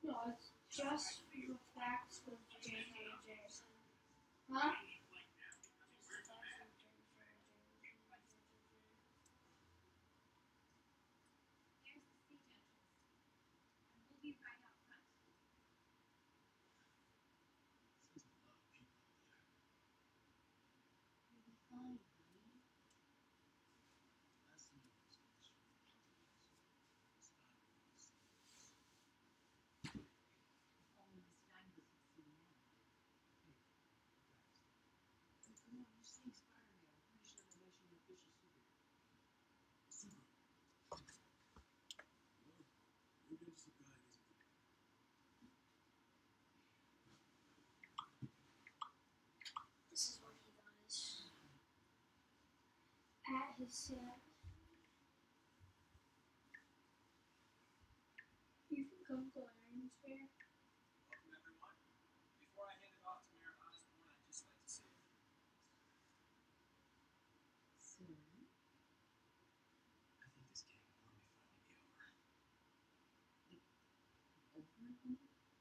No, it's just the facts with JJJ. Huh? This is what he does at his set. You can come to Iron's Fair. Welcome, everyone. Before I hand it off to Mayor Osborne, I'd just like to say Sir? I think this game will finally be over. Over?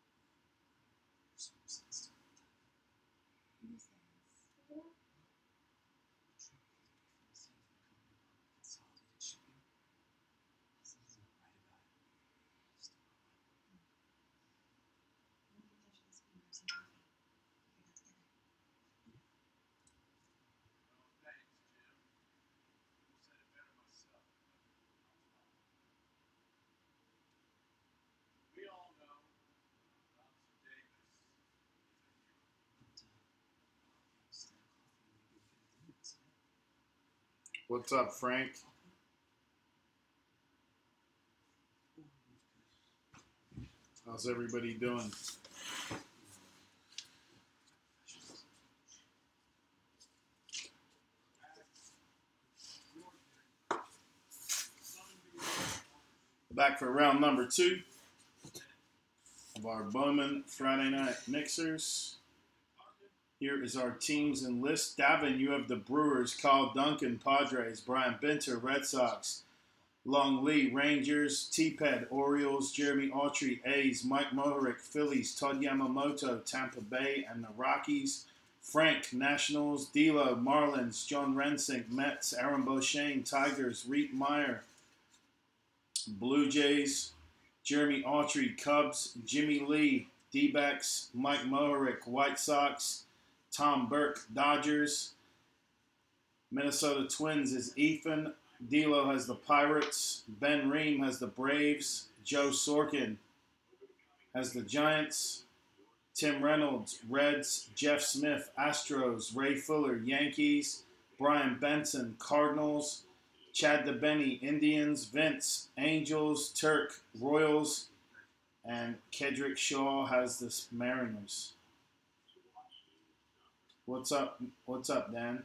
So sensitive. Who says? The truck holder from the same company on consolidated shipping. Something's not right about it. Just don't know what. When we get after this game, grab some coffee. We got together. Well, thanks, Jim. You said it better myself. We all know Officer Davis is a hero. What's up, Frank? How's everybody doing? Back for round number 2 of our Bowman Friday Night Mixers. Here is our teams and list. Davin, you have the Brewers, Kyle Duncan, Padres, Brian Binter, Red Sox, Long Lee, Rangers, T-Ped, Orioles, Jeremy Autry, A's, Mike Mohoric, Phillies, Todd Yamamoto, Tampa Bay, and the Rockies. Frank, Nationals, D'Lo, Marlins, John Rensink, Mets, Aaron Beauchene, Tigers, Reet Meyer, Blue Jays, Jeremy Autry, Cubs, Jimmy Lee, D-backs, Mike Mohoric, White Sox, Tom Burke, Dodgers. Minnesota Twins is Ethan. D'Lo has the Pirates. Ben Ream has the Braves. Joe Sorkin has the Giants. Tim Reynolds, Reds. Jeff Smith, Astros. Ray Fuller, Yankees. Brian Benson, Cardinals. Chad DeBenny, Indians. Vince, Angels. Turk, Royals. And Kedrick Shaw has the Mariners. What's up? What's up, Dan?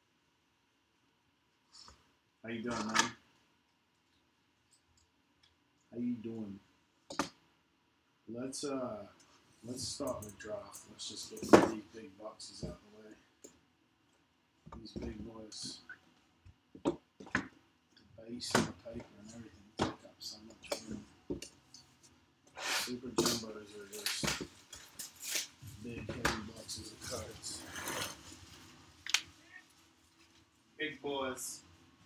How you doing, man? How you doing? Let's start the draft. Let's just get these big boxes out of the way. These big boys. The base and the paper and everything take up so much room. Super jumbos are just big heavy boxes of cards. Big boys.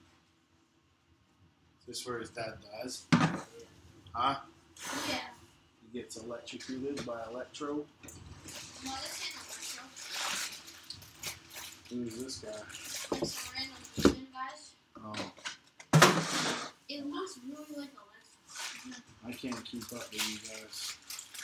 Is this where his dad dies? Huh? Yeah. He gets electrocuted by Electro. No, this ain't Electro. Who's this guy? It's some random human guys. Oh, It looks really like Electro. I can't keep up with you guys.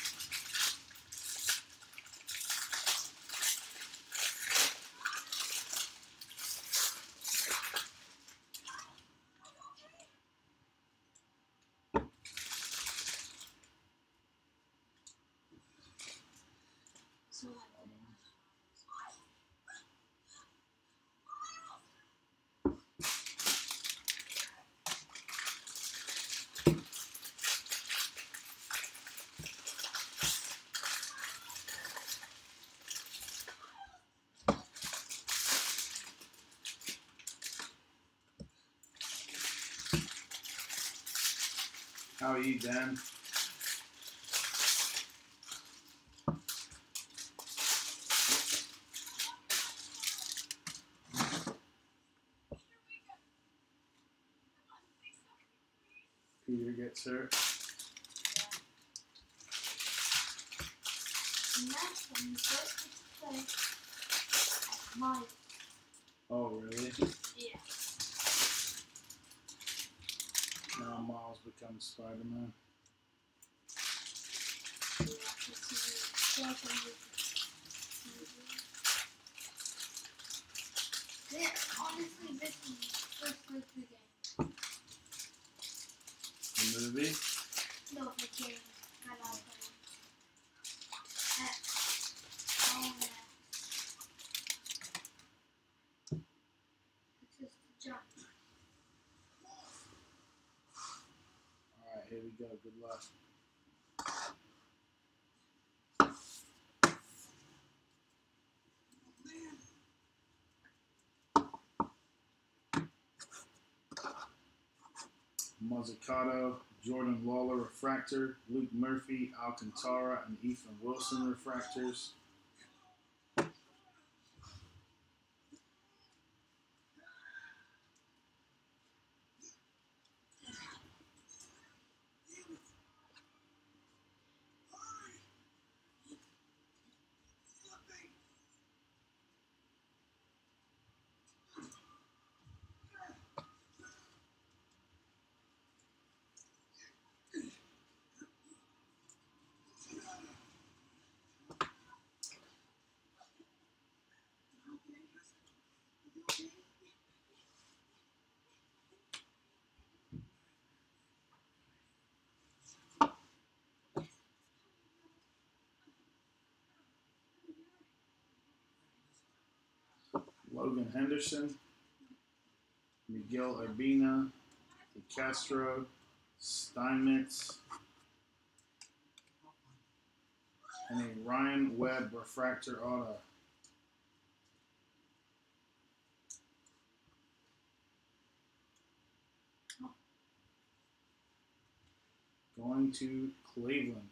So, How are you, Dan? Peter gets hurt. And that's when you first play at Miles. Oh, really? Yeah. Now Miles becomes Spider-Man. Yeah, honestly, this is the first breakthrough game. The movie? No, the game. Not all of them. Oh, yeah. It's just a jump. Alright, here we go. Good luck. Mazzucato, Jordan Lawler refractor, Luke Murphy, Alcantara, and Ethan Wilson refractors. Logan Henderson, Miguel Urbina, De Castro, Steinmetz, and a Ryan Webb refractor auto. Going to Cleveland.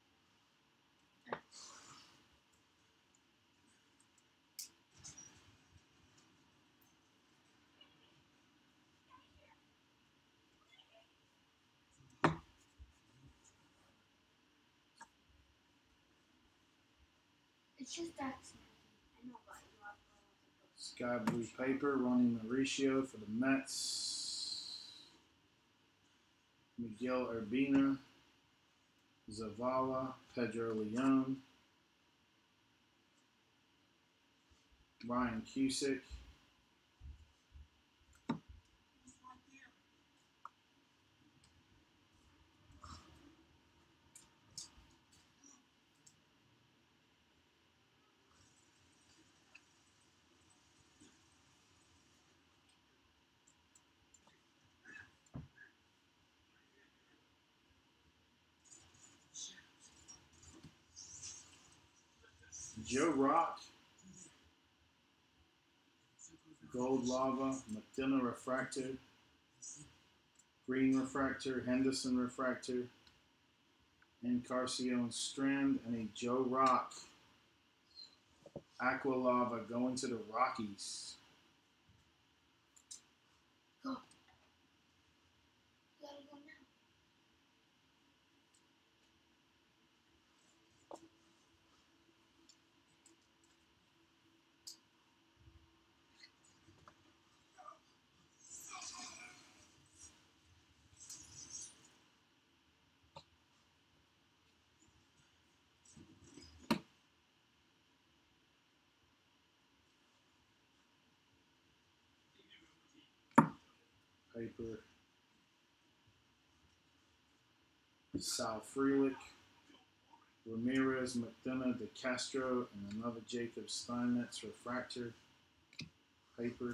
It's just that I know about you. Sky Blue Paper, Ronnie Mauricio for the Mets. Miguel Urbina, Zavala, Pedro Leon, Ryan Cusick, Joe Rock, Gold Lava, McDonough refractor, Green refractor, Henderson refractor, Encarnacion Strand, and a Joe Rock Aqua Lava going to the Rockies. Go. You gotta go now. Paper. Sal Frelick, Ramirez, McDonough, De Castro, and another Jacob Steinmetz refractor. Paper.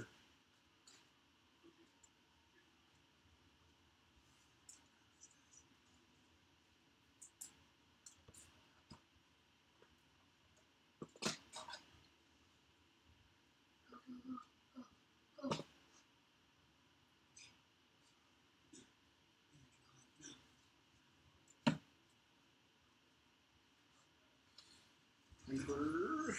Go. Paper.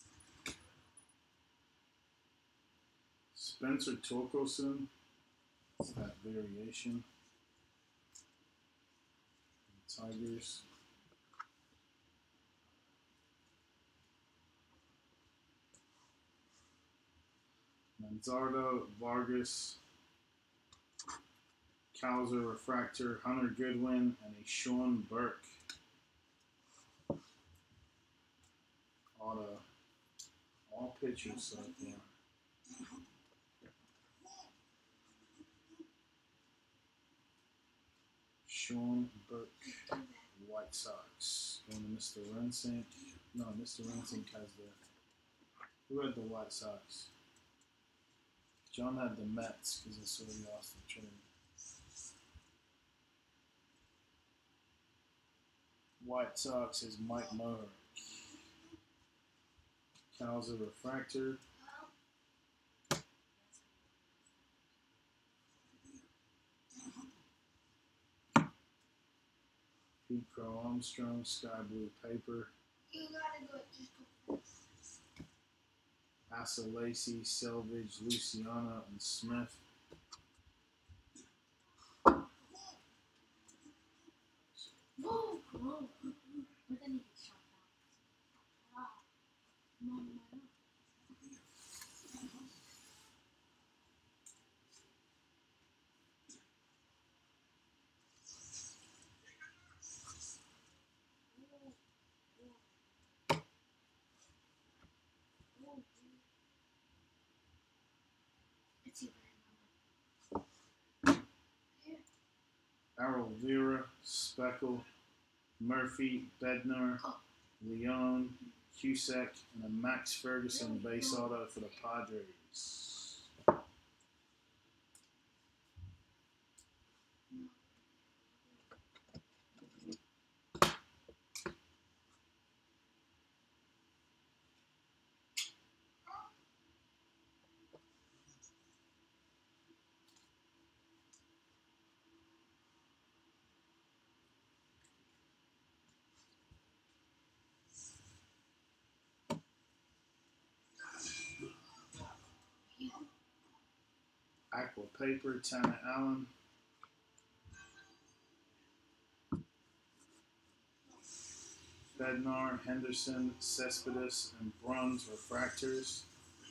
Spencer Torkelson, that variation. Tigers. Manzardo, Vargas, Cowser, Refractor, Hunter Goodwin, and a Sean Burke auto. All pitchers so far. Sean Burke, White Sox. Going to Mr. Rensink. No, Mr. Rensink has the. Who had the White Sox? John had the Mets because that's where he lost the trade. White Sox is Mike Mohawk. Cowser Refractor. Pete Crow Armstrong, Sky Blue Paper. You gotta go, just go fast. Asa Lacey, Selvage, Luciano, and Smith. Whoa, whoa. But then he gets shot down. Wow. No. It's even Errol Vera, Speckle, Murphy, Bednar, Leon, Cusack, and a Max Ferguson base auto for the Padres. Aqua Paper, Tanner Allen. Bednar, Henderson, Cespedes, and Bruns Refractors.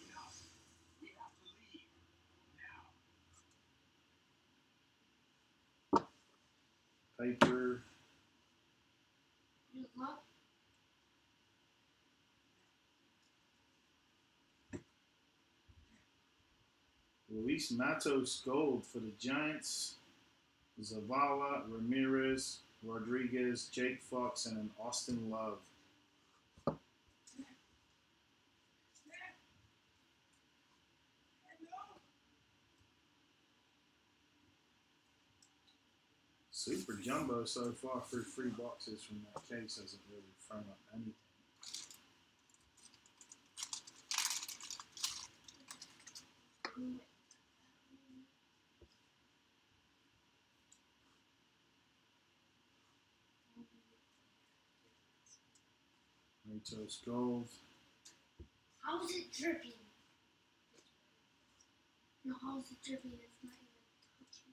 Paper. Luis Matos Gold for the Giants. Zavala, Ramirez, Rodriguez, Jake Fox, and an Austin Love. Super Jumbo so far for 3 boxes from that case hasn't really thrown up anything. Matos Gold. How is it dripping? No, how is it dripping? It's not even touching.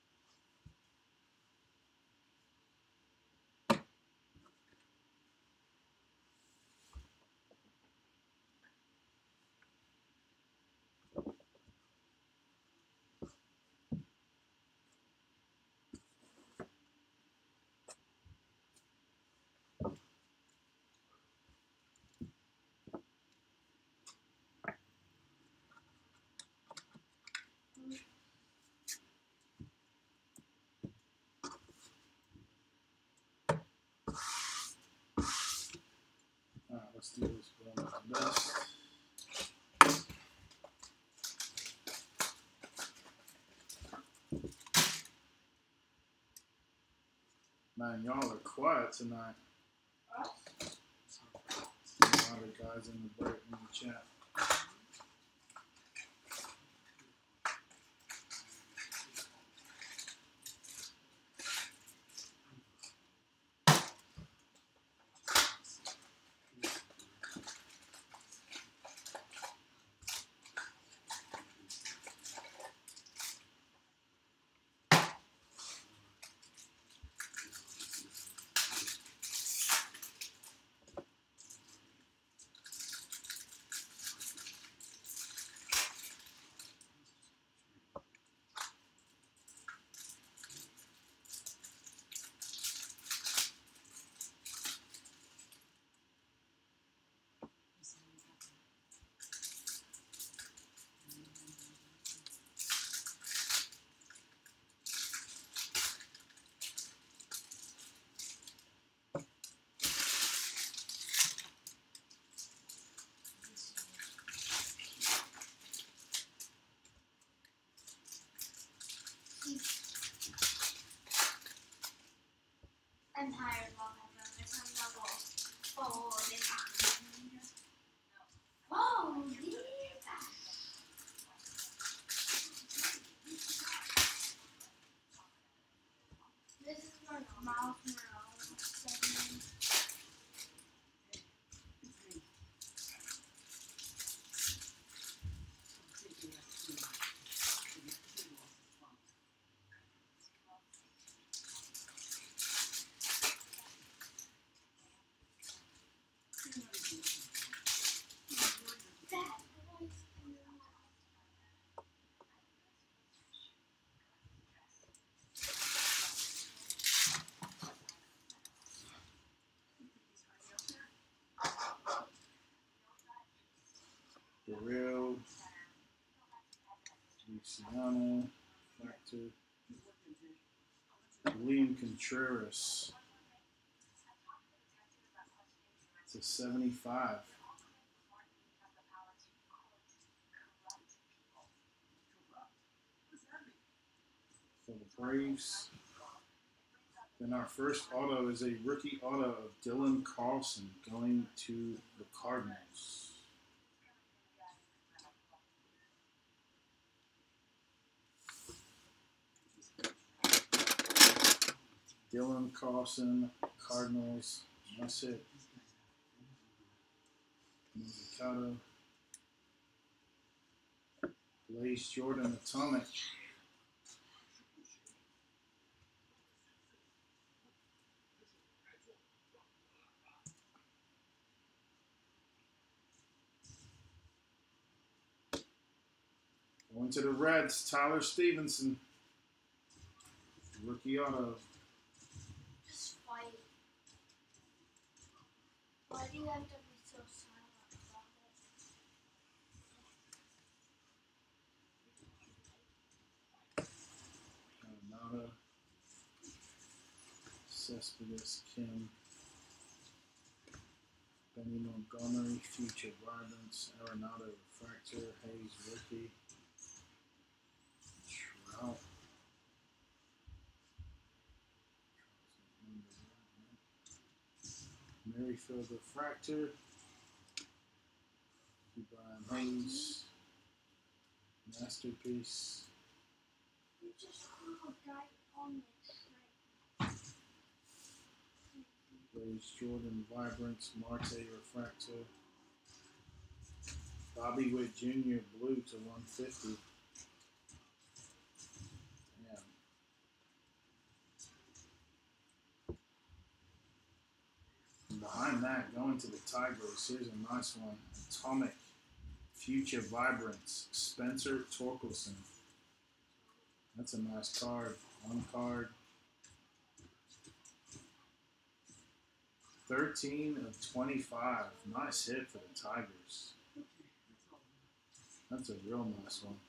Alright, let's do this one at the best. Man, y'all are quiet tonight. A lot of guys in the break in the chat. Luciano, Factor. Liam Contreras. It's a 75. For the Braves. Then our first auto is a rookie auto of Dylan Carlson going to the Cardinals. Dylan Carlson, Cardinals. That's it. Mexicano. Blaze Jordan Atomic. Going to the Reds, Tyler Stevenson. Rookie auto. Just fight. Why do you have to be so silent about it? Arenado. Cespedes, Kim. Benny Montgomery, Future Vibrance. Arenado, Refractor. Hayes, rookie. Trout. Merrifield Refractor. Brian Hayes. Masterpiece. You just put a guy on this train. Blaze Jordan Vibrance. Marte Refractor. Bobby Witt Jr. Blue to 150. Damn. And behind that, going to the Tigers, here's a nice one. Atomic Future Vibrance. Spencer Torkelson. That's a nice card. One card. 13 of 25. Nice hit for the Tigers. That's a real nice one.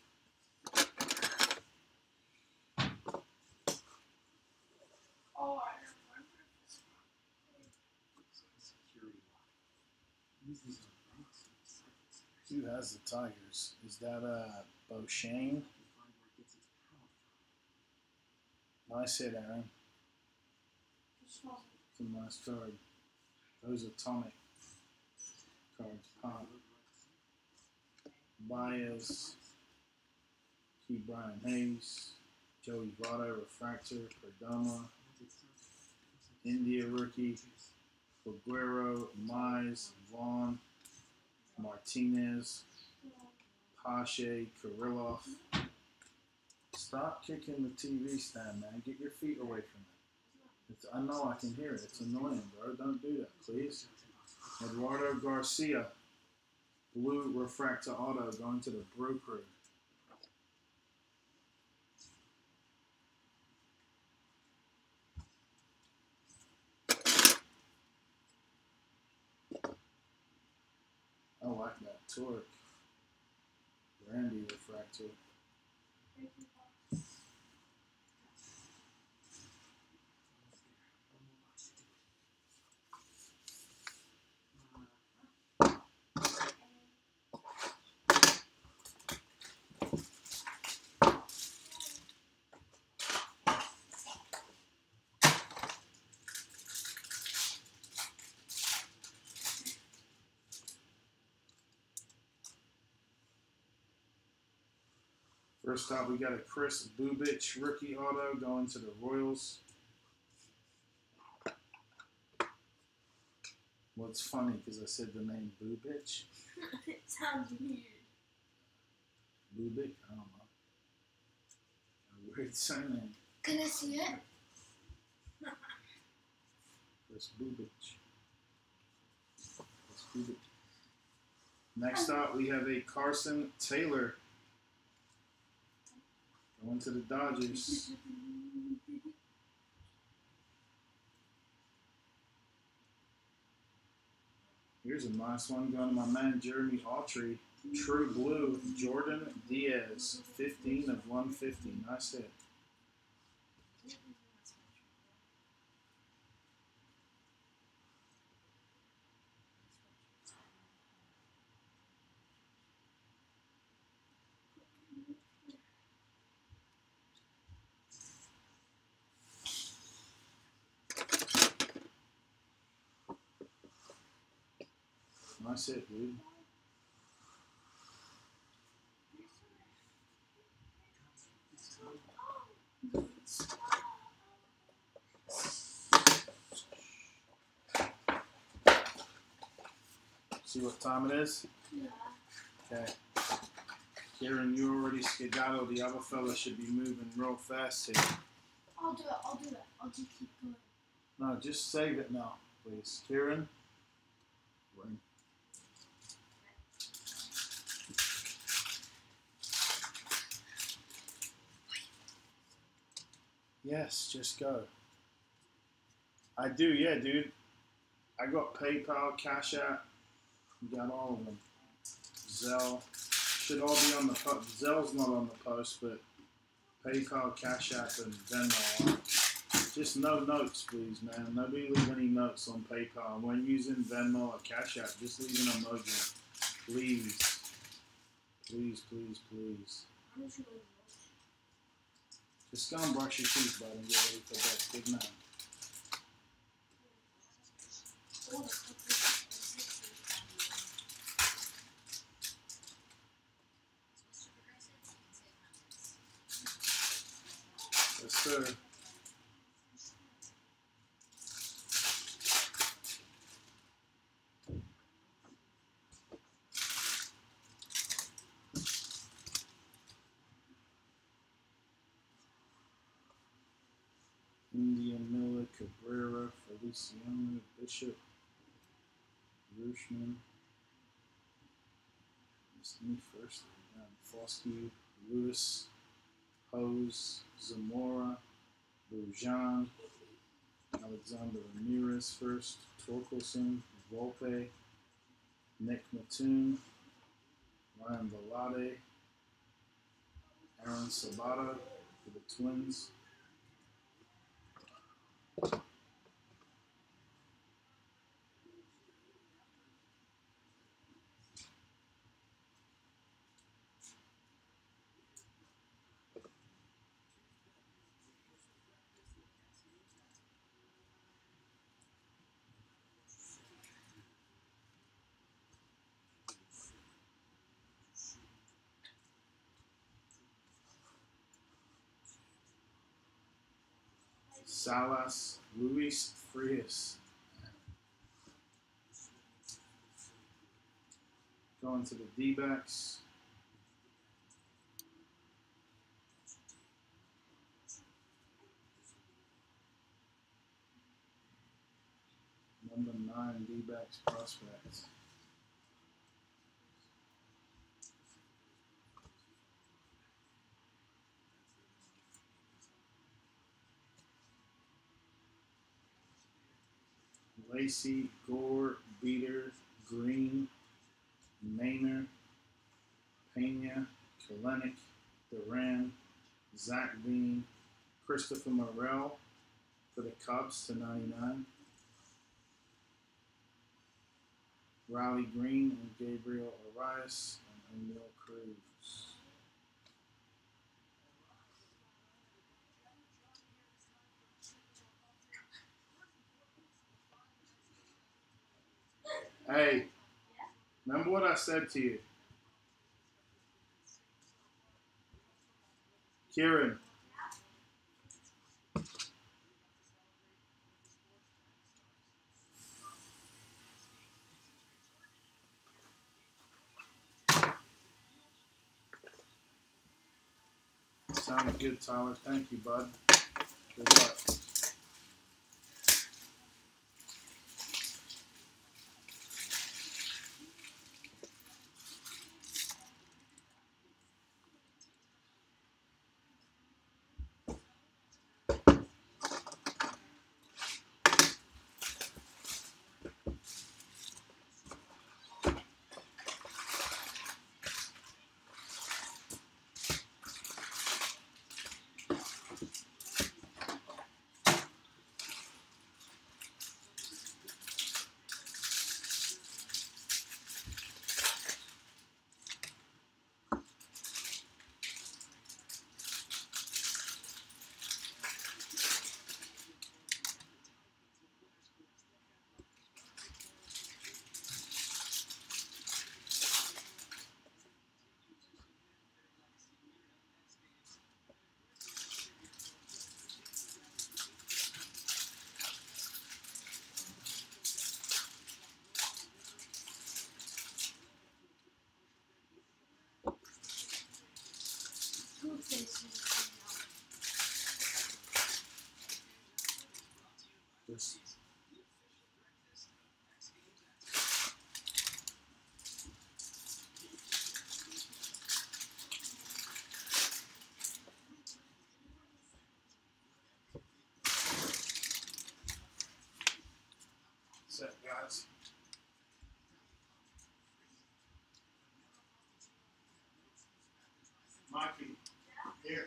Oh, I remember this Who has the Tigers? Is that Beauchene? Nice hit, Aaron. one. It's a nice card. Those Atomic cards pop. Baez, Key Brian Hayes, Joey Votto, Refractor, Perdomo, India rookie, Aguero, Mize, Vaughn, Martinez, Pache, Kirillov. Stop kicking the TV stand, man. Get your feet away from it. I know I can hear it. It's annoying, bro. Don't do that, please. Eduardo Garcia, blue refractor auto going to the Brew Crew. I like that. Torque. Randy refractor. First up, we got a Chris Bubich rookie auto going to the Royals. Well, it's funny because I said the name Bubich. It sounds weird. Bubich? I don't know. A weird surname. Can I see it? Chris Bubich. Chris Bubich. Next up, we have a Carson Taylor going to the Dodgers. Here's a nice one going to my man Jeremy Autry. True Blue, Jordan Diaz, 15 of 150. Nice hit. Nice hit, dude. See what time it is? Yeah. Okay. Kieran, you already skedaddled. The other fella should be moving real fast here. I'll do it. I'll do it. I'll just keep going. No, just save it now, please. Kieran? Ring. Yes, just go. I do, yeah, dude. I got PayPal, Cash App. You got all of them. Zelle. Should all be on the post. Zelle's not on the post, but PayPal, Cash App, and Venmo are. Just no notes, please, man. Nobody leave any notes on PayPal. When using Venmo or Cash App, just leave an emoji. Please. Please, please, please. I'm just going Just go and brush your teeth, bud, and get ready for bed. Good night. Yes, sir. India Miller, Cabrera, Feliciano, Bishop, Rushman. It's me first. Fosky, Lewis, Hose, Zamora, Brujan, Alexander Ramirez first, Torkelson, Volpe, Nick Mattoon, Ryan Velade, Aaron Sabata for the Twins. Salas, Luis Frias. Going to the D-backs. Number 9 D-backs prospects. Lacey, Gore, Beater, Green, Maynard, Pena, Kalenic, Duran, Zach Bean, Christopher Morel for the Cubs to 99. Riley Green and Gabriel Arias and Emil Cruz. Hey, remember what I said to you? Kieran. Sounded good, Tyler. Thank you, bud. Good luck. This. What's up, guys? Mikey, here.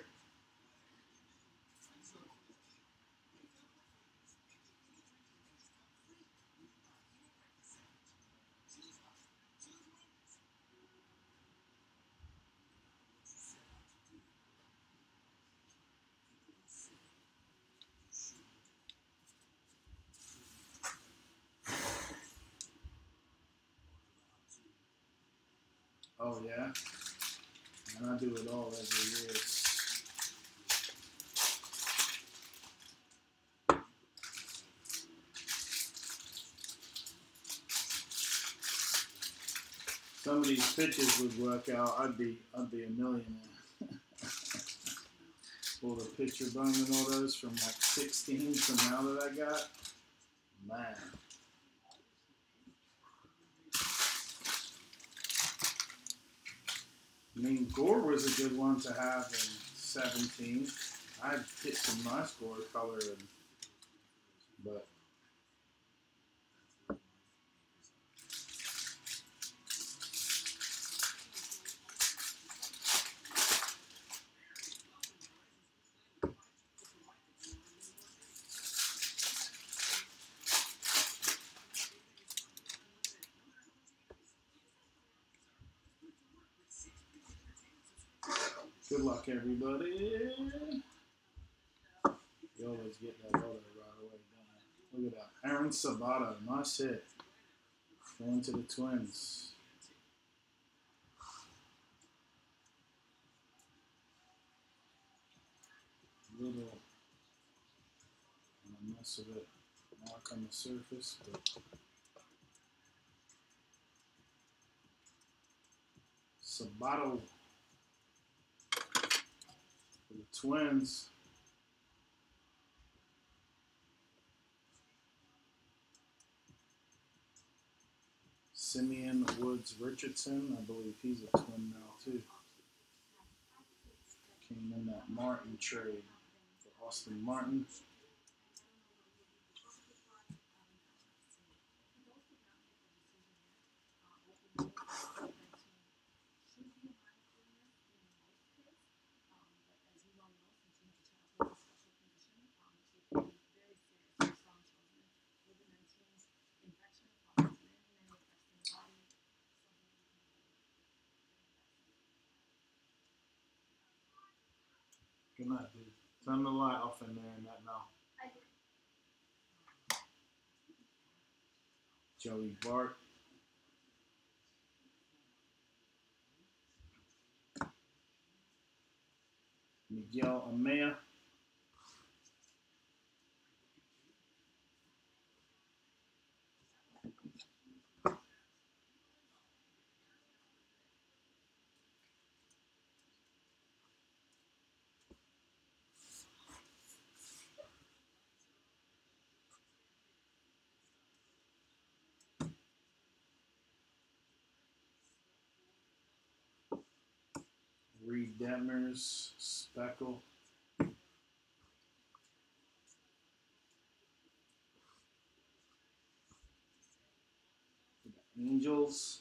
Oh yeah, and I do it all every year. Some of these pitches would work out. I'd be a millionaire. Pull the pitcher bone and all those from like 16 from now that I got. Man. I mean, Gore was a good one to have in 17. I'd hit some nice Gore color, but good luck, everybody. You always get that auto right away, don't you? Look at that. Aaron Sabato, nice hit. Going to the Twins. Little mess of it mark on the surface, but Sabato for the Twins. Simeon Woods Richardson, I believe he's a Twin now too. Came in that Martin trade for Austin Martin. Good night, dude. Turn the light off in there and that now. Joey Bart. Miguel Amaya. Reed Detmers, Speckle. Angels.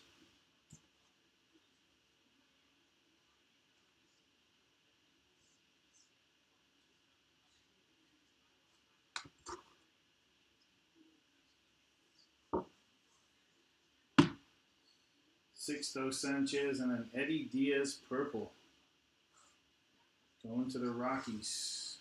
Sixto Sanchez and an Eddie Diaz purple. Going to the Rockies.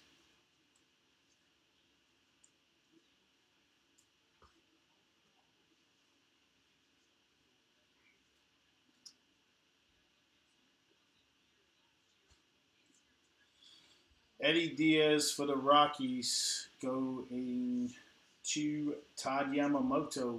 Eddie Diaz for the Rockies going to Todd Yamamoto.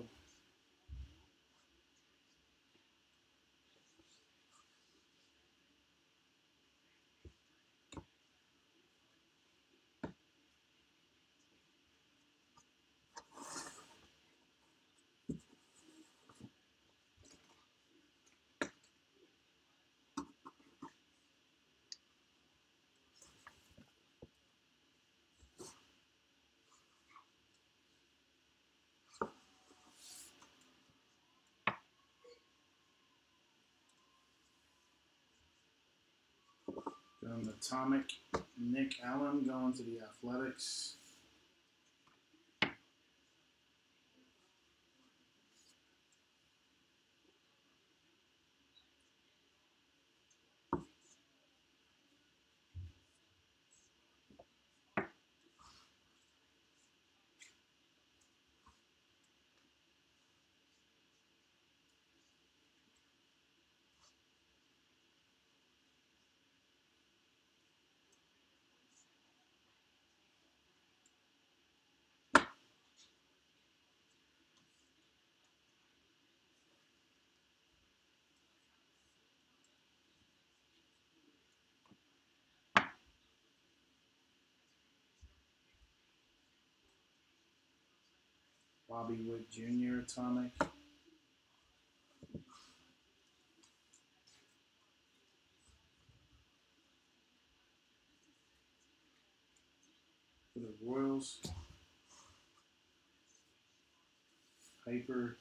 And Atomic Nick Allen going to the Athletics. Bobby Witt Jr. Atomic. For the Royals. Paper.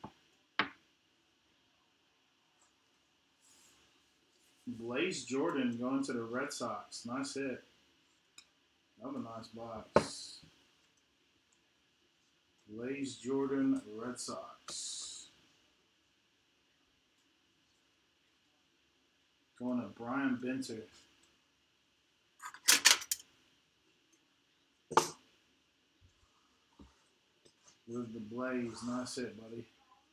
Blaze Jordan going to the Red Sox. Nice hit. Another nice box. Blaze Jordan, Red Sox. Going to Brian Benter. With the Blaze. Nice hit, buddy.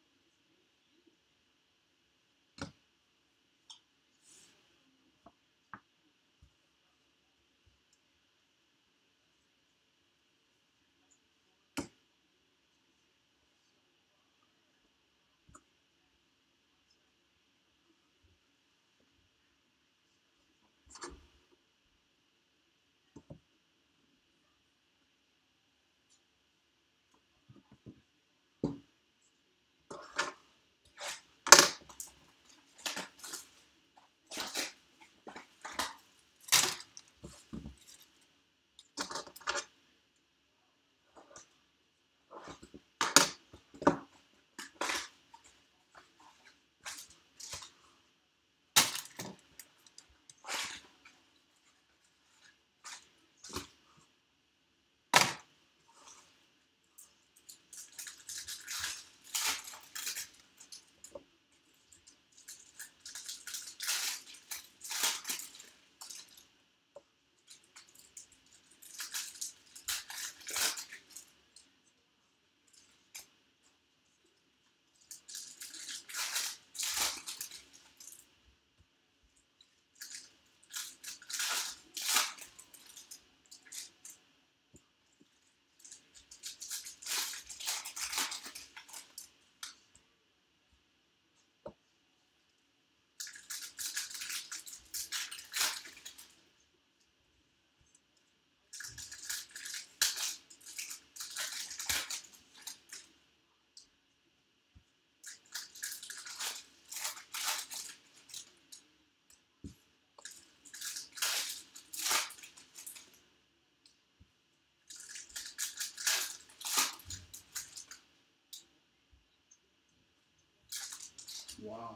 Wow.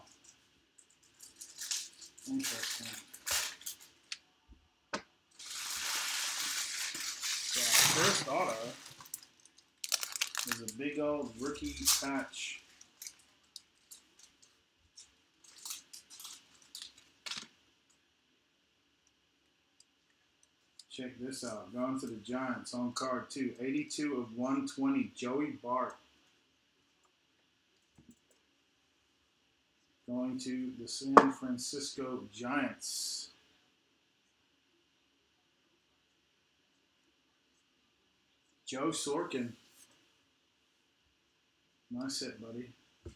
Interesting. So our first auto is a big old rookie patch. Check this out. Going to the Giants on card 2. 82 of 120. Joey Bart. Going to the San Francisco Giants. Joe Sorkin. Nice hit, buddy.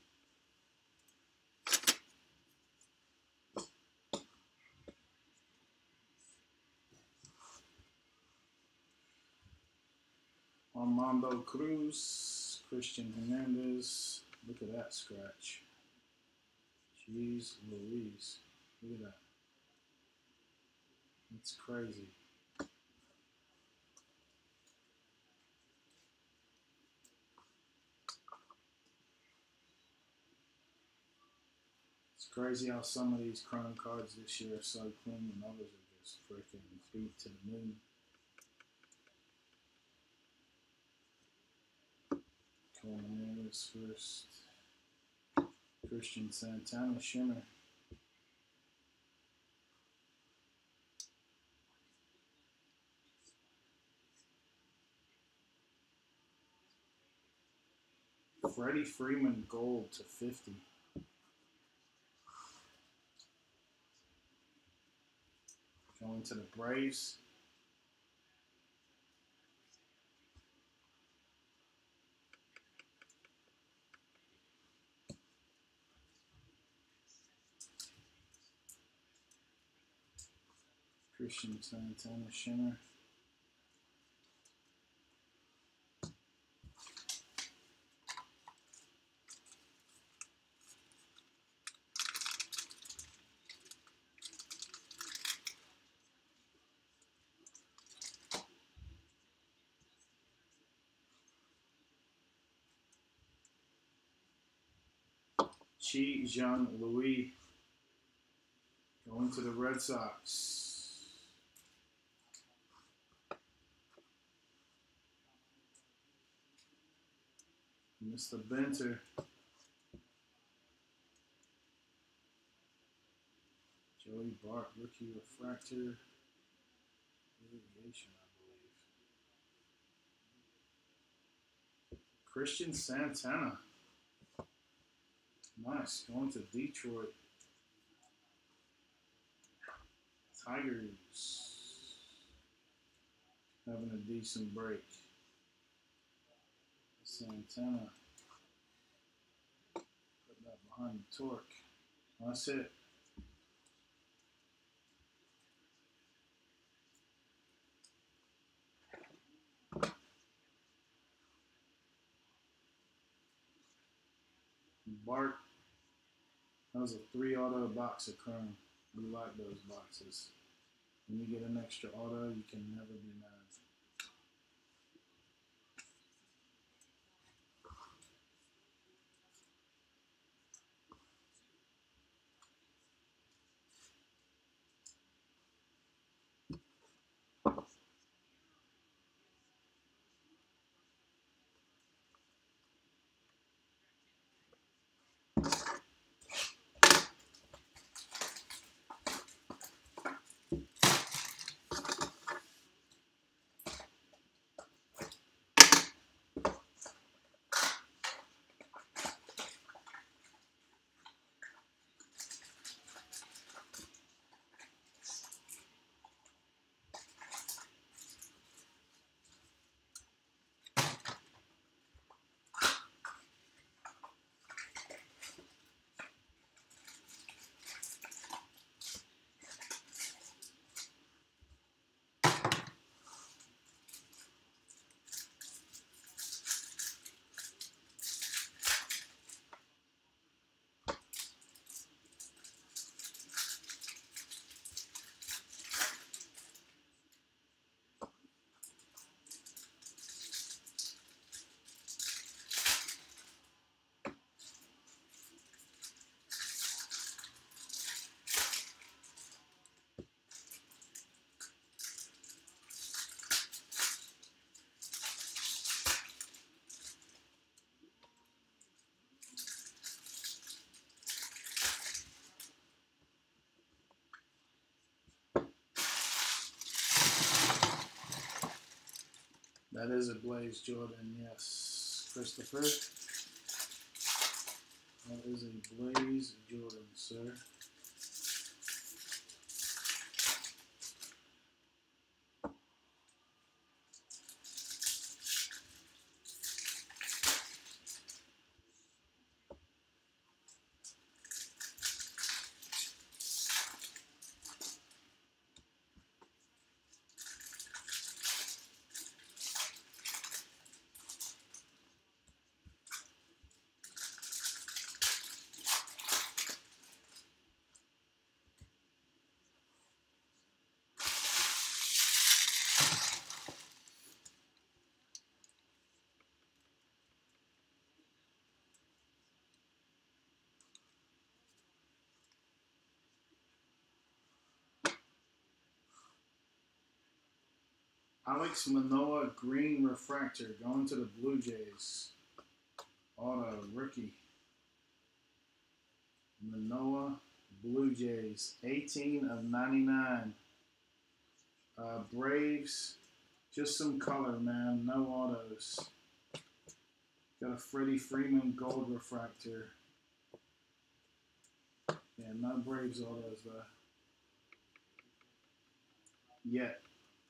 Armando Cruz. Christian Hernandez. Look at that scratch. Jeez Louise. Look at that. That's crazy. It's crazy how some of these Chrome cards this year are so clean and others are Just freaking beat to the moon. Cornelius first. Christian Santana Shimmer. Freddie Freeman gold to 50. Going to the Braves. Christian Santana Shimmer. Chi Jean-Louis going to the Red Sox. Mr. Benter. Joey Bart, rookie refractor. Aviation, I believe. Christian Santana. Nice. Going to Detroit. Tigers. Having a decent break. Santana. Put that behind the torque. That's it. Bart. That was a 3 auto box of Chrome. We like those boxes. When you get an extra auto, you can never be mad. That is a Blaze Jordan, yes, Christopher. That is a Blaze Jordan, sir. Alex Manoah green refractor going to the Blue Jays. Auto rookie. Manoah Blue Jays 18/99. Braves, just some color, man. No autos. Got a Freddie Freeman gold refractor. Yeah, no Braves autos though. Yet.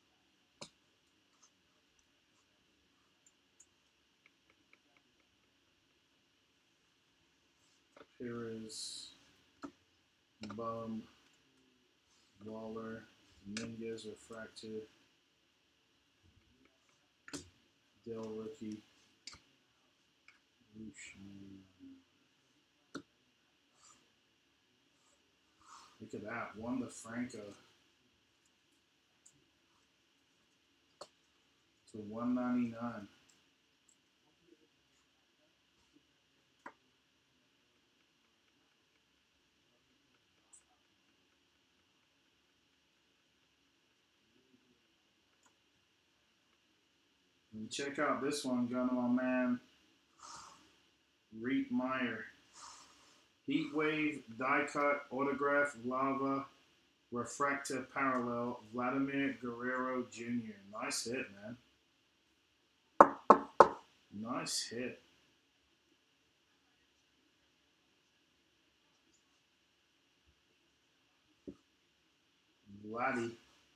Here is Bum, Waller, Dominguez refractor, Dell rookie, look at that, Wander Franco to 199. And check out this one, going to my man Reet Meyer. Heat Wave, Die Cut, Autograph, Lava, Refractor Parallel, Vladimir Guerrero Jr. Nice hit, man. Nice hit. Vladdy.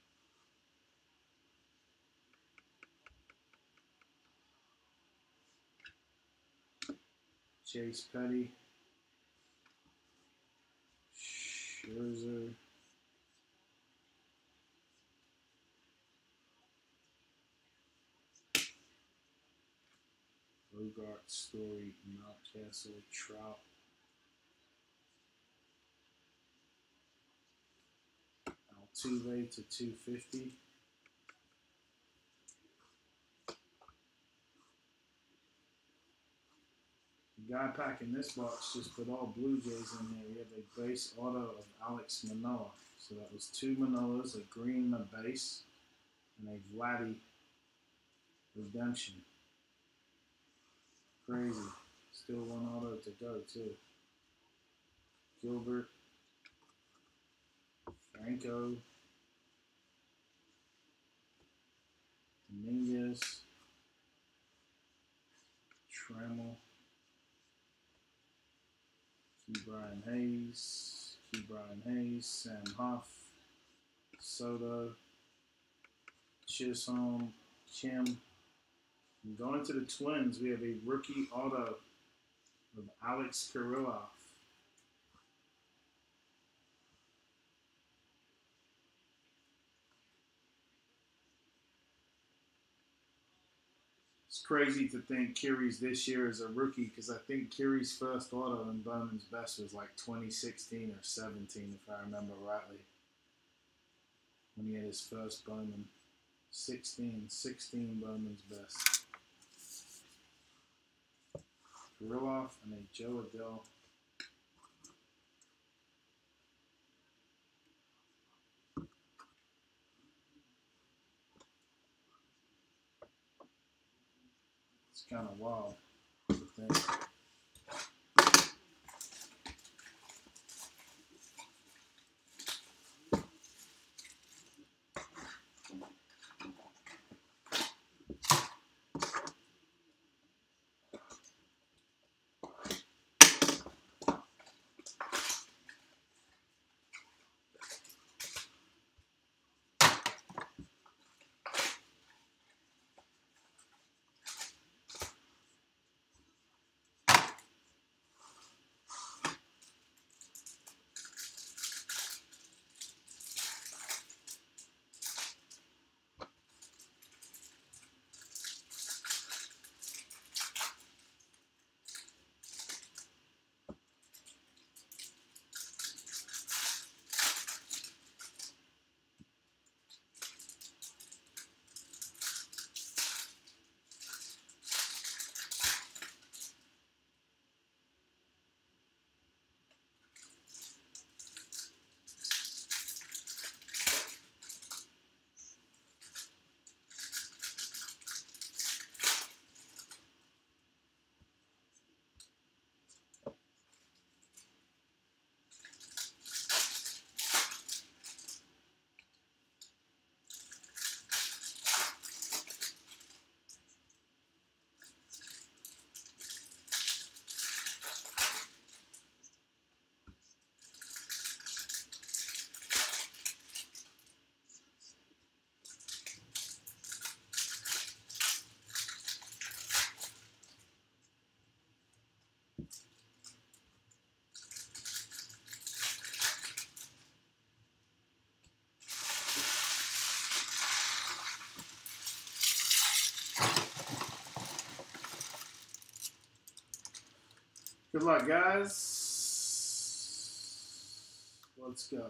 Chase Petty. Scherzer. Bogart, Story, Mountcastle, Trout. Altuve to 250. The guy packing this box just put all Blue Jays in here. We have a base auto of Alex Manoah. So that was 2 Manoahs, a green and a base, and a Vladdy redemption. Crazy. Still 1 auto to go too. Gilbert, Franco, Dominguez, Trammell, Key Brian Hayes, Sam Huff, Soto, Chisholm, Kim. And going to the Twins, we have a rookie auto of Alex Kirilloff. It's crazy to think Kiri's this year is a rookie because I think Kiri's first auto in Bowman's Best was like 2016 or 17, if I remember rightly. When he had his first Bowman. 16 Bowman's Best. Kirilloff and a Joe Adell. It's kind of wild to think. Good luck, guys. Let's go.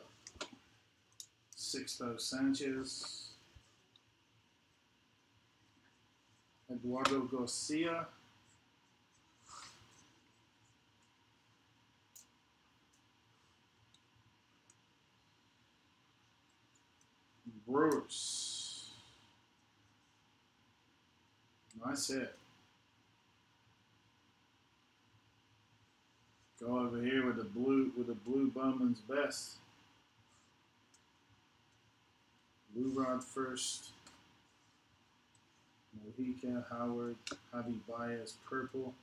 Sixto Sanchez. Eduardo Garcia. Bruce. Nice hit. Go over here with the blue Bowman's best. Blue Rod first. Mojica, Howard, Javi Baez, purple.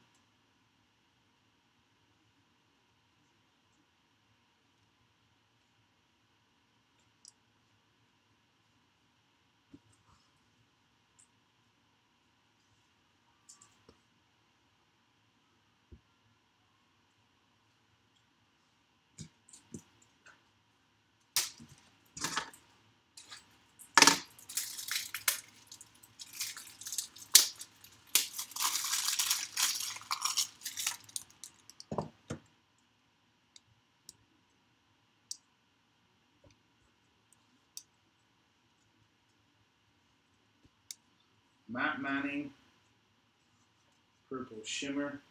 Matt Manning, purple shimmer.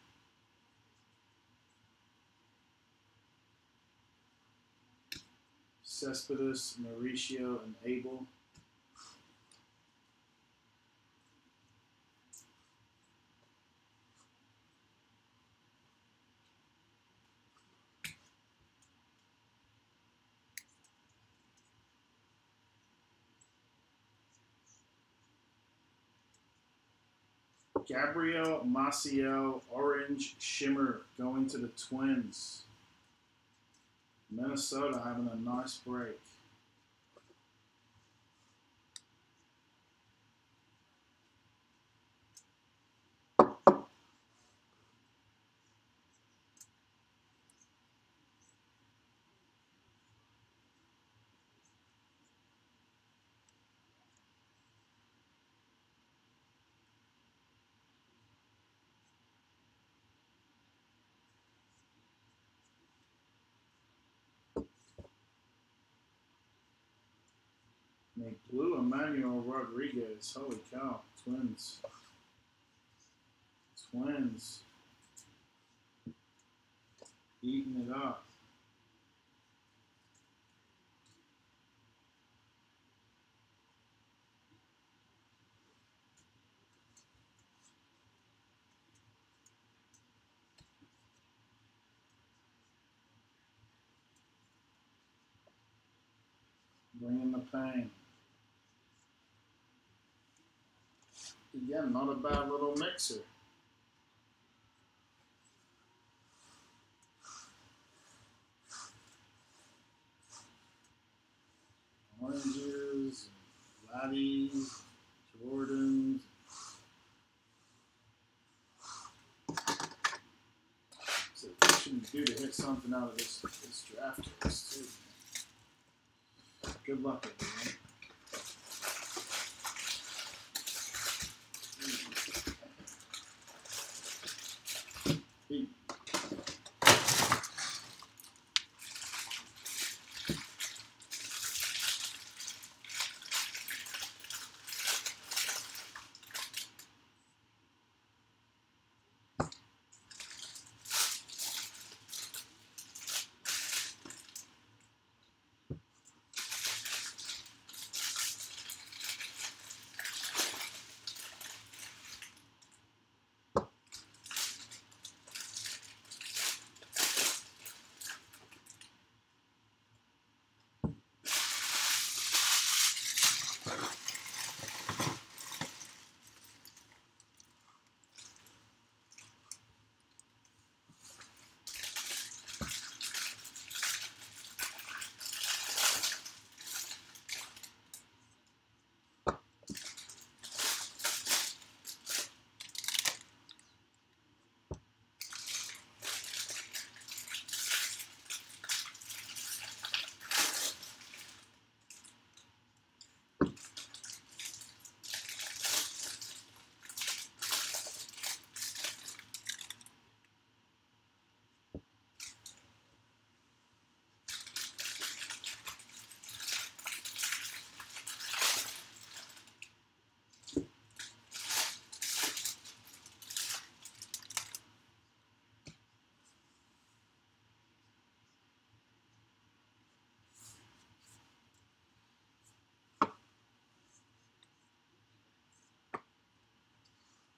Cespedes, Mauricio, and Abel. Gabriel Maciel, orange shimmer, going to the Twins. Minnesota having a nice break. Make blue Emmanuel Rodriguez. Holy cow. Twins. Twins. Eating it up. Bringing the pain. Again, not a bad little mixer. Oranges, Laddies, Jordans. So what shouldn't do to hit something out of this draft list too. Good luck, everyone.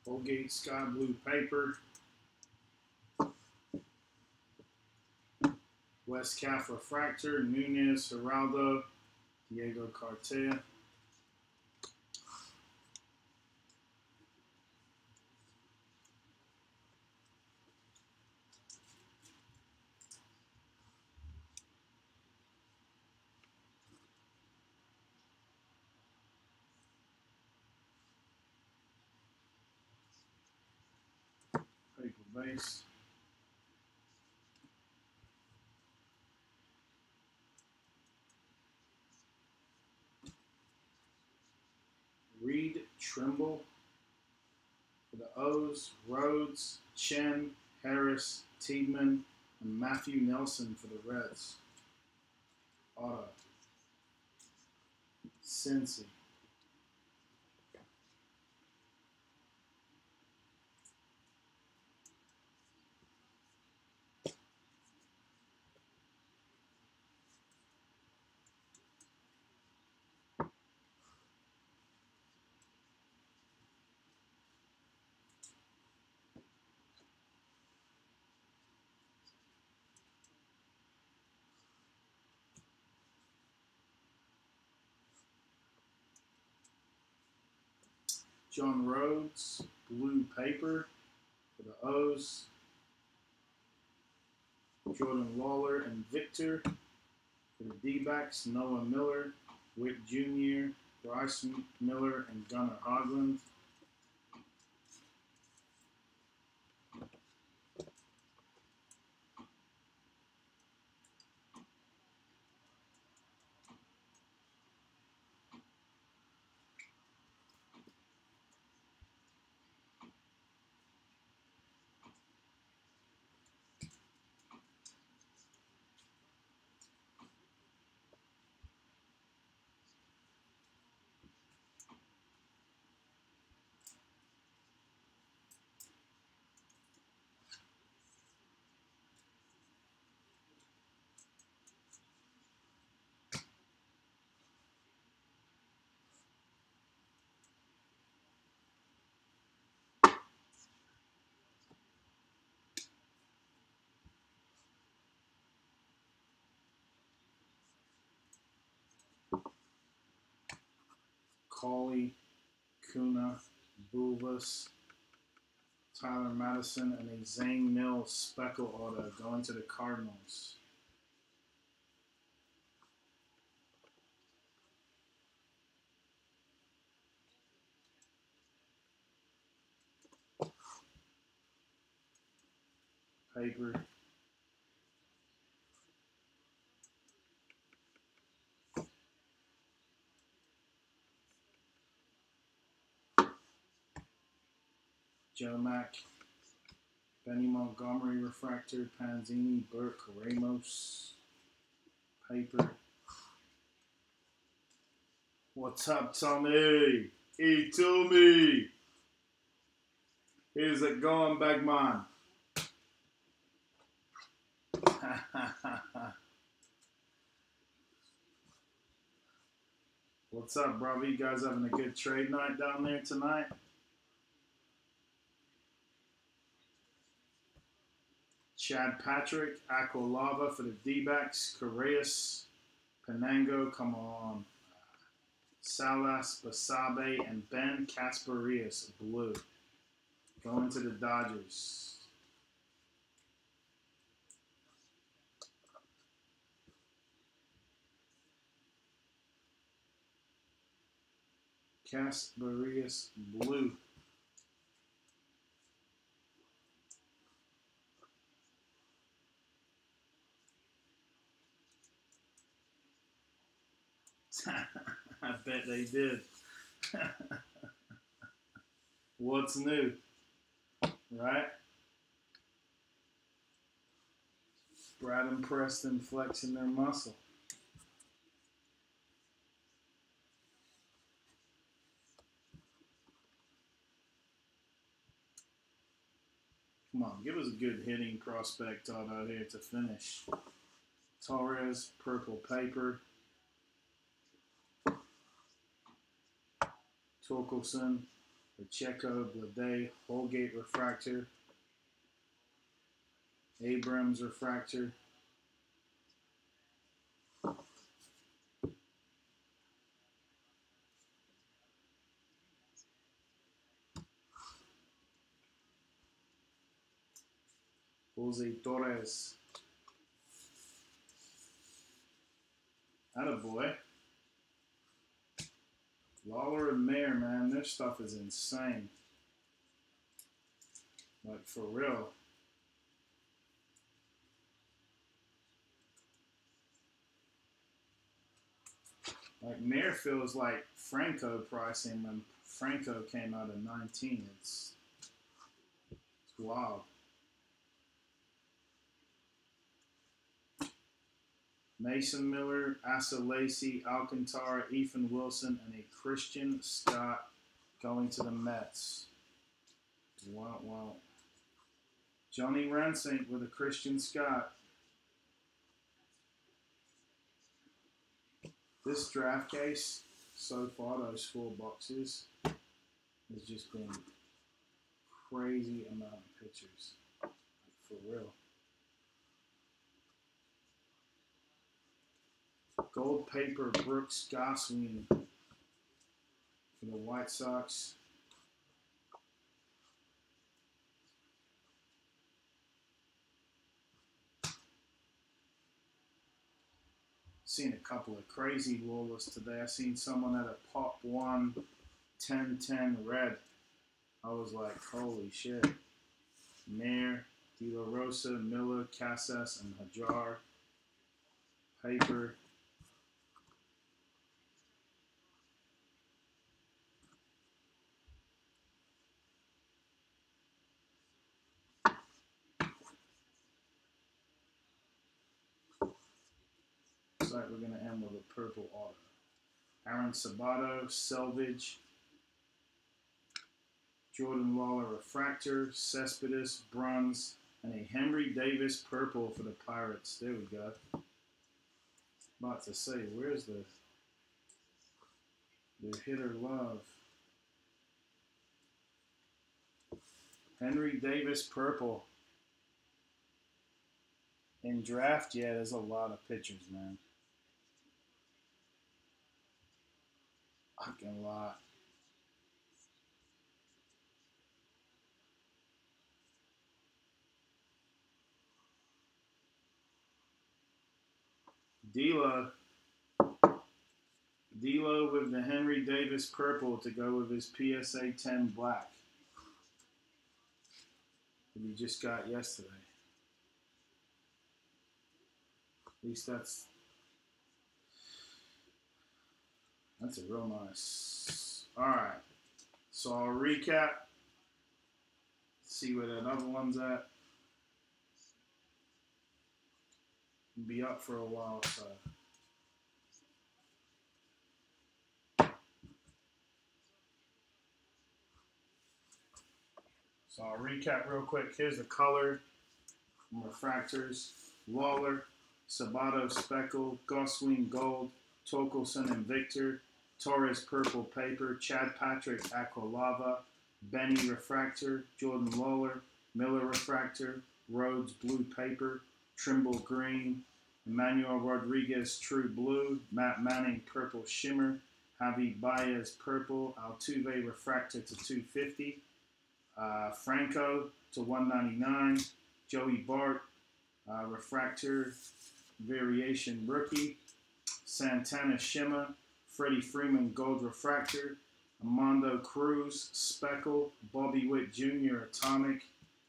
Holgate Sky Blue Paper. West Calf Refractor, Nunez, Geraldo, Diego Cartea. Paper base. Reed Trimble for the O's, Rhodes, Chen, Harris, Tiedemann, and Matthew Nelson for the Reds. Auto. Cincy. John Rhodes, Blue Paper for the O's. Jordan Lawler and Victor for the D-backs. Noah Miller, Witt Jr., Bryce Miller, and Gunnar Hoglund. Cauley, Kuna, Bulvas, Tyler Madison, and a Zane Mills Speckle auto going to the Cardinals. Paper. Joe Mack, Benny Montgomery Refractor, Panzini, Burke, Ramos. Paper. What's up, Tommy? Hey, Tommy. How's it going, big man? What's up, brother? You guys having a good trade night down there tonight? Chad Patrick, Aquilava for the D-backs, Correas, Penango, come on. Salas, Basabe, and Ben Casparius, blue. Going to the Dodgers. Casparius, blue. I bet they did. What's new? Right? Brad and Preston flexing their muscle. Come on, give us a good hitting prospect out here to finish. Torres, purple paper. Torkelson, Pacheco, Blade, Holgate refractor, Abrams refractor. Jose Torres. Attaboy. Lawler and Mayer, man, their stuff is insane. Like, for real. Like, Mayer feels like Franco pricing when Franco came out in 19. It's wild. Mason Miller, Asa Lacy, Alcantara, Ethan Wilson, and a Christian Scott going to the Mets. Wow, wow. Johnny Ransink with a Christian Scott. This draft case, so far, those 4 boxes, has just been crazy amount of pictures. Like, for real. Gold paper, Brooks Goswin for the White Sox. Seen a couple of crazy rollers today. I seen someone at a Pop 1 10-10 red. I was like, holy shit. Nair, De La Rosa, Miller, Casas, and Hajar. Paper. Looks like we're going to end with a purple auto. Aaron Sabato, Selvage. Jordan Lawler refractor, Cespedes, bronze, and a Henry Davis purple for the Pirates. There we go. About to say, where's the hitter love? Henry Davis purple. In draft, yeah, there's a lot of pitchers, man. Fucking lot. D'Lo with the Henry Davis purple to go with his PSA 10 black that he just got yesterday. At least that's a real nice. All right, so I'll recap. See where that other one's at. Be up for a while, so. So I'll recap real quick. Here's the color refractors: Lawler, Sabato Speckle, Goswin Gold, Torkelson and Victor, Torres Purple Paper, Chad Patrick Aqualava, Benny Refractor, Jordan Lawler, Miller Refractor, Rhodes Blue Paper, Trimble Green, Emmanuel Rodriguez True Blue, Matt Manning Purple Shimmer, Javi Baez Purple, Altuve Refractor to 250, Franco to 199, Joey Bart Refractor Variation Rookie, Santana Shimmer, Freddie Freeman Gold Refractor, Armando Cruz Speckle, Bobby Witt Jr. Atomic,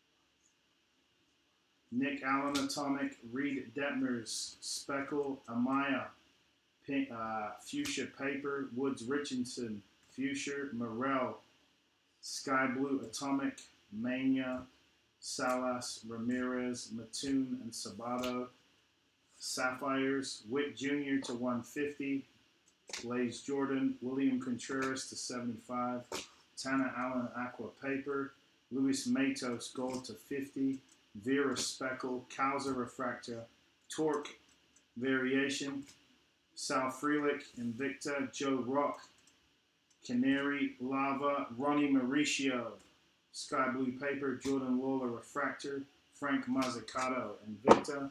Nick Allen Atomic, Reed Detmers Speckle, Amaya Pink, Fuchsia Paper, Woods Richardson Fuchsia, Morel Sky Blue Atomic, Mania, Salas, Ramirez, Mattoon, and Sabato. Sapphires, Witt Jr. to 150, Blaze Jordan, William Contreras to 75, Tanner Allen Aqua Paper, Luis Matos Gold to 50, Vera Speckle, Causa Refractor, Torque Variation, Sal Frelick, Invicta, Joe Rock, Canary Lava, Ronnie Mauricio, Sky Blue Paper, Jordan Lawler Refractor, Frank Mazzucato, Invicta.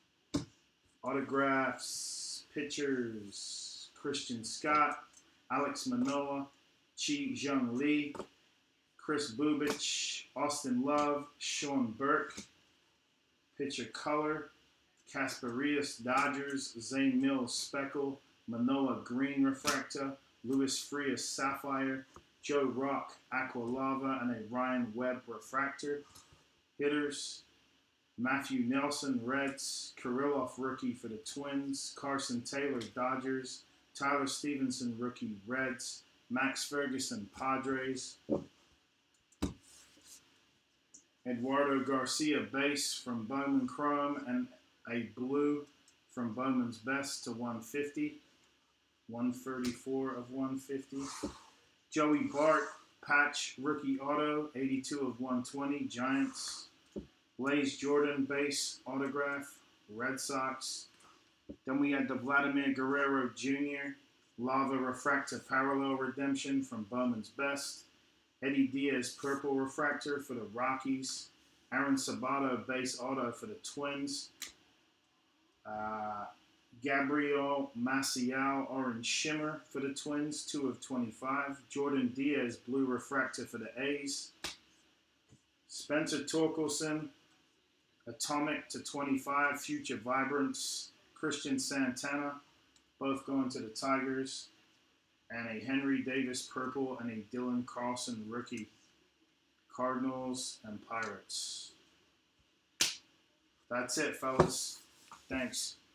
Autographs, pictures, Christian Scott, Alex Manoah, Chi Jung Lee, Chris Bubich, Austin Love, Sean Burke. Picture color, Casparius Dodgers, Zane Mills Speckle, Manoah Green Refractor, Luis Frias Sapphire, Joe Rock Aqua Lava, and a Ryan Webb Refractor. Hitters, Matthew Nelson Reds, Kirilloff rookie for the Twins, Carson Taylor Dodgers, Tyler Stevenson rookie Reds, Max Ferguson Padres, Eduardo Garcia base from Bowman Chrome, and a blue from Bowman's Best to 150, 134 of 150. Joey Bart patch rookie auto, 82 of 120, Giants. Blaze Jordan base autograph, Red Sox. Then we had the Vladimir Guerrero Jr. Lava Refractor Parallel Redemption from Bowman's Best. Eddie Diaz Purple Refractor for the Rockies. Aaron Sabato base auto for the Twins. Gabriel Maciel Orange Shimmer for the Twins, 2 of 25. Jordan Diaz Blue Refractor for the A's. Spencer Torkelson Atomic to 25, Future Vibrance, Christian Santana, both going to the Tigers, and a Henry Davis Purple and a Dylan Carlson Rookie, Cardinals and Pirates. That's it, fellas. Thanks.